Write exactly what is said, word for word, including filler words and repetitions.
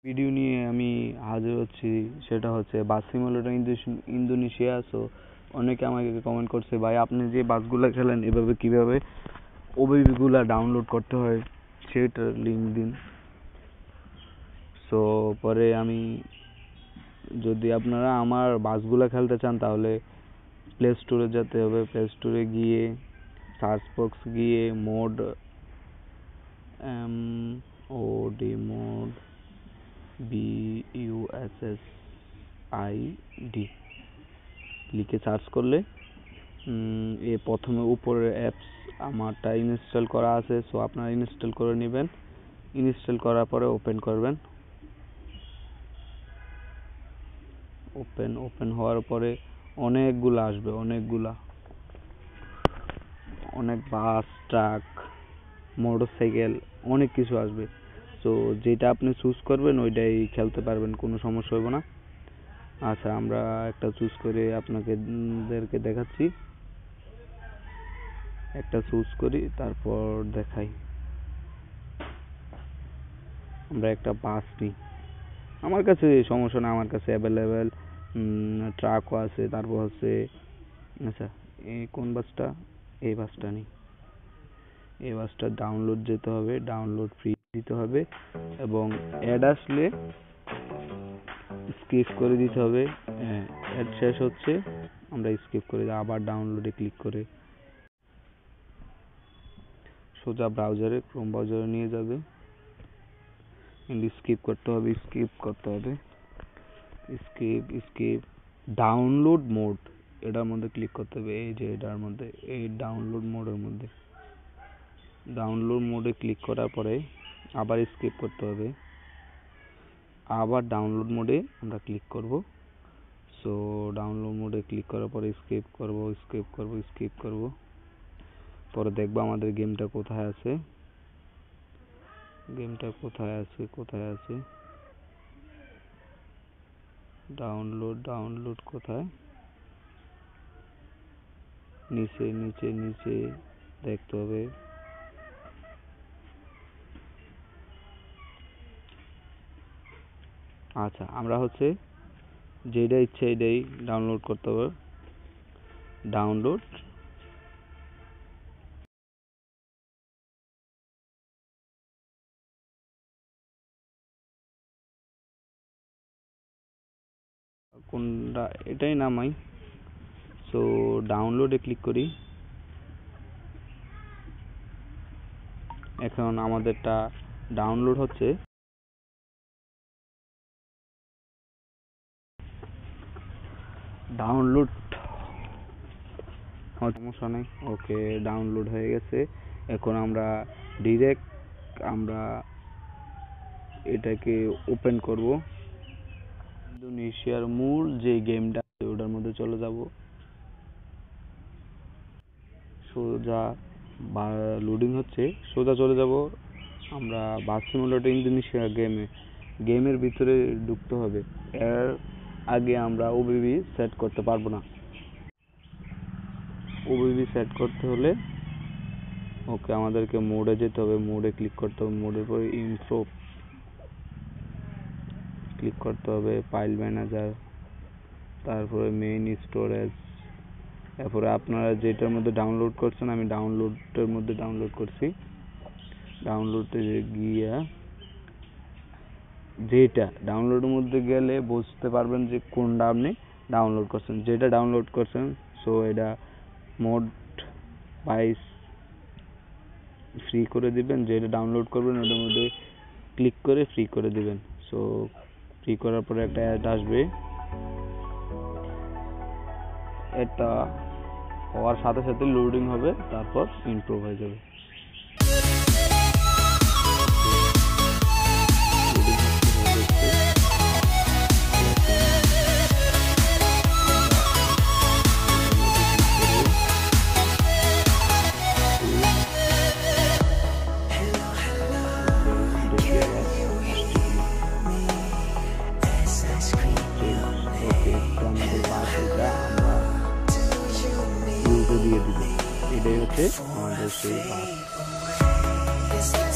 Video নিয়ে আমি হাজির হচ্ছি, সেটা হচ্ছে বাস সিমুলেটর ইন্দোনেশিয়া। সো অনেকে আমাকে কমেন্ট করছে, ভাই আপনি যে বাসগুলো খেলেন এভাবে কিভাবে ওবিবিগুলো ডাউনলোড করতে হয় সেটার লিঙ্ক দিন। সো পরে আমি, যদি আপনারা আমার বাসগুলো খেলতে চান তাহলে প্লে স্টোরে যেতে হবে। প্লে স্টোরে গিয়ে সার্চ বক্স গিয়ে mod M O D mod B U S S I D লিখে সার্চ করলে এ প্রথমে উপরে অ্যাপস আমারটা ইনস্টল করা আছে। সো আপনারা ইনস্টল করে নেবেন। ইনস্টল করার পরে ওপেন করবেন। ওপেন ওপেন হওয়ার পরে অনেকগুলা আসবে, অনেকগুলা অনেক বাস, ট্রাক, মোটরসাইকেল, অনেক কিছু আসবে। সো যেটা আপনি চুজ করবেন ওইটাই খেলতে পারবেন, কোনো সমস্যা হবে না। আচ্ছা, আমরা একটা চুজ করে আপনাদেরকে দেখাচ্ছি। একটা চুজ করি, তারপর দেখাই। আমরা একটা বাস নিই, আমার কাছে সমস্যা না, আমার কাছে অ্যাভেলেবেল ট্রাকও আছে। তারপর হচ্ছে, আচ্ছা এই কোন বাসটা, এই বাসটা নিই। এই বাসটা ডাউনলোড যেতে হবে, ডাউনলোড ফ্রি দিতে হবে এবং অ্যাড আসলে স্কিপ করে দিতে হবে। অ্যাড শেষ হচ্ছে, আমরা স্কিপ করে আবার ডাউনলোডে ক্লিক করে সোজা ব্রাউজারে, ক্রোম ব্রাউজারে নিয়ে যাবে। স্কিপ করতে হবে, স্কিপ করতে হবে, স্কিপ স্কিপ ডাউনলোড মোড, এটার মধ্যে ক্লিক করতে হবে। এই যে এটার মধ্যে, এই ডাউনলোড মোডের মধ্যে ডাউনলোড মোডে ক্লিক করার পরে আবার স্কিপ করতে হবে, আবার ডাউনলোড মোডে আমরা ক্লিক করব। সো ডাউনলোড মোডে ক্লিক করার পরে স্কিপ করব, স্কিপ করব, স্কিপ করব। পরে দেখব আমাদের গেমটা কোথায় আছে, গেমটা কোথায় আছে, কোথায় আছে ডাউনলোড, ডাউনলোড কোথায়, নিচে নিচে নিচে দেখতে হবে। আচ্ছা, আমরা হচ্ছে যেটা ইচ্ছে এটাই ডাউনলোড করতে হবে। ডাউনলোড কোনটা, এটাই নামাই। সো ডাউনলোডে ক্লিক করি। এখন আমাদেরটা ডাউনলোড হচ্ছে। ডাউনলোড সমস্যা নেই, ওকে ডাউনলোড হয়ে গেছে। এখন আমরা ডিরেক্ট আমরা এটাকে ওপেন করব। ইন্দোনেশিয়ার মূল যে গেমটা আছে ওটার মধ্যে চলে যাব। সোজা বা লোডিং হচ্ছে, সোজা চলে যাব আমরা বাস সিমুলেটর ইন্দোনেশিয়া গেমে। গেমের ভিতরে ঢুকতে হবে, এর আগে আমরা ওবিবি সেট করতে পারবো না। ওবিবি সেট করতে হলে ওকে আমাদেরকে মোডে যেতে হবে, মোডে ক্লিক করতে হবে। মোডের পরে ইনফো ক্লিক করতে হবে, ফাইল ম্যানেজার, তারপরে মেইন স্টোরেজ, তারপরে আপনারা যেটার মধ্যে ডাউনলোড করছেন, আমি ডাউনলোডের মধ্যে ডাউনলোড করছি। ডাউনলোডে গিয়া যেটা ডাউনলোডের মধ্যে গেলে বুঝতে পারবেন যে কোনটা আপনি ডাউনলোড করছেন, যেটা ডাউনলোড করছেন। সো এটা মোড বাইশ ফ্রি করে দিবেন, যেটা ডাউনলোড করবেন ওটার মধ্যে ক্লিক করে ফ্রি করে দিবেন। সো ফ্রি করার পরে একটা অ্যাড আসবে, এটা হওয়ার সাথে সাথে লোডিং হবে, তারপর ইমপ্রুভ হয়ে যাবে। দিয়ে দিবে, এটাই হচ্ছে আমাদের সেই বাস।